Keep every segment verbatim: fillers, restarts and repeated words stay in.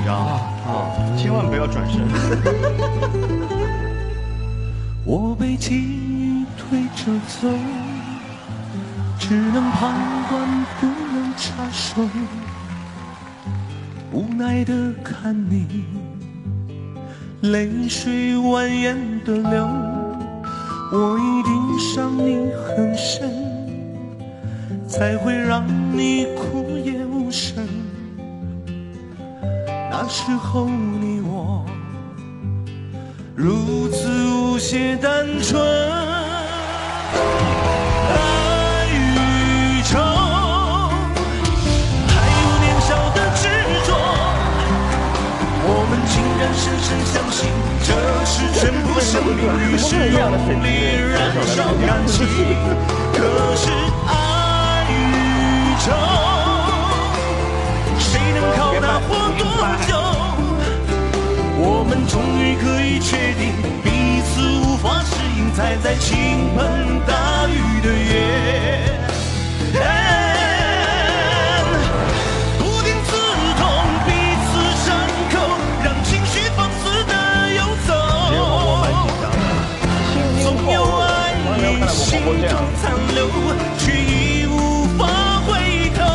张啊，千万不要转身。 我被记忆推着走，只能旁观不能插手，无奈地看你泪水蜿蜒地流，我一定伤你很深，才会让你哭也无声。那时候你我如此无邪单纯，爱与愁，还有年少的执着，我们竟然深深相信这是全部生命，于是用力燃烧感情。可是爱与愁，谁能靠它活多久？我们终于可以确定彼此无法适应，才在倾盆大雨的夜，不停刺痛彼此伤口，让情绪放肆的游走。总有爱于心中残留，却已无法回头。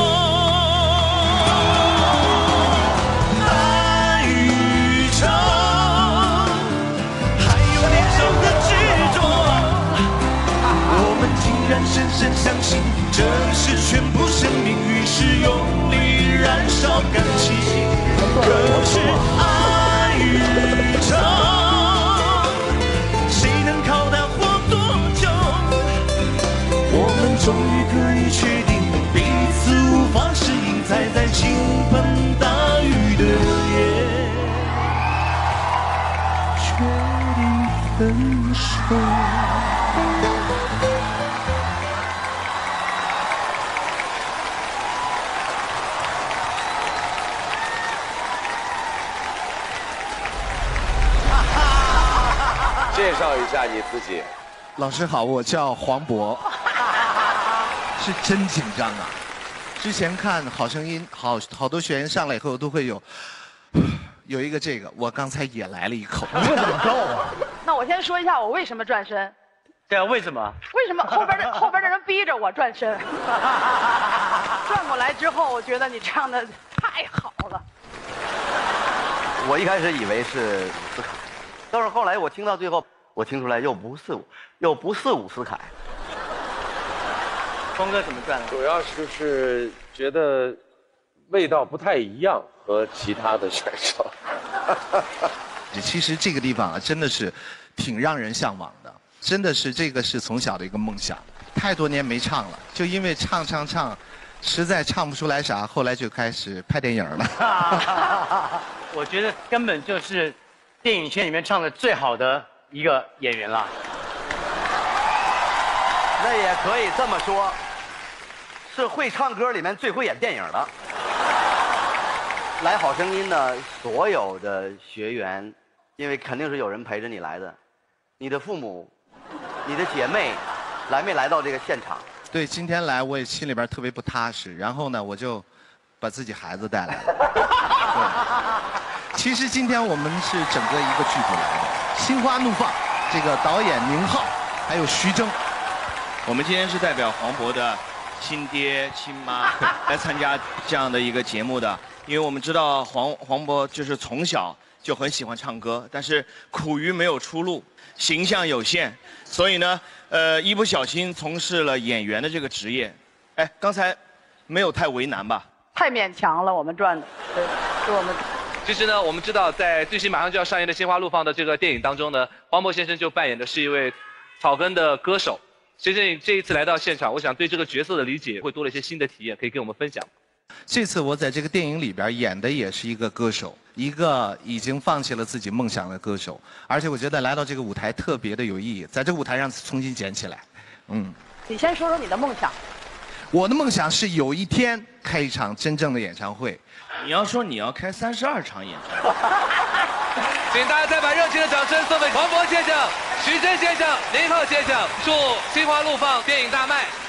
深深相信这是全部生命，于是用力燃烧感情。可是爱与愁，谁能靠它活多久？我们终于可以确定彼此无法适应，才在倾盆大雨的夜决定分手。 介绍一下你自己。 老师好，我叫黄渤。是真紧张啊！之前看《好声音》，好好多学员上来以后都会有有一个这个，我刚才也来了一口。 你这怎么够啊？ 那我先说一下我为什么转身。 对啊，为什么？ 为什么后边的后边的人逼着我转身？转过来之后，我觉得你唱的太好了。 我一开始以为是伍思凯，但是后来我听到最后，我听出来又不是，又不是伍思凯。 峰哥怎么转的？ 主要就是觉得味道不太一样，和其他的选手。 其实这个地方啊，真的是挺让人向往的，真的是这个是从小的一个梦想。太多年没唱了，就因为唱唱唱，实在唱不出来啥，后来就开始拍电影了。 我觉得根本就是电影圈里面唱的最好的一个演员了。 那也可以这么说，是会唱歌里面最会演电影的。来《好声音》的所有的学员，因为肯定是有人陪着你来的，你的父母、你的姐妹，来没来到这个现场？ 对，今天来我也心里边特别不踏实，然后呢，我就把自己孩子带来了。其实今天我们是整个一个剧组来的，《心花怒放》这个导演宁浩，还有徐峥。 我们今天是代表黄渤的亲爹亲妈来参加这样的一个节目的，因为我们知道黄黄渤就是从小就很喜欢唱歌，但是苦于没有出路，形象有限，所以呢，呃，一不小心从事了演员的这个职业。哎，刚才没有太为难吧？ 太勉强了，我们转的，对，是我们。 其实呢，我们知道在最新马上就要上映的《心花怒放》的这个电影当中呢，黄渤先生就扮演的是一位草根的歌手。先生这一次来到现场，我想对这个角色的理解会多了一些新的体验，可以跟我们分享。 这次我在这个电影里边演的也是一个歌手，一个已经放弃了自己梦想的歌手，而且我觉得来到这个舞台特别的有意义，在这个舞台上重新捡起来。嗯， 你先说说你的梦想。 我的梦想是有一天开一场真正的演唱会。 你要说你要开三十二场演唱会， 请大家再把热情的掌声送给黄渤先生、徐峥先生、宁浩先生，祝《心花怒放》电影大卖。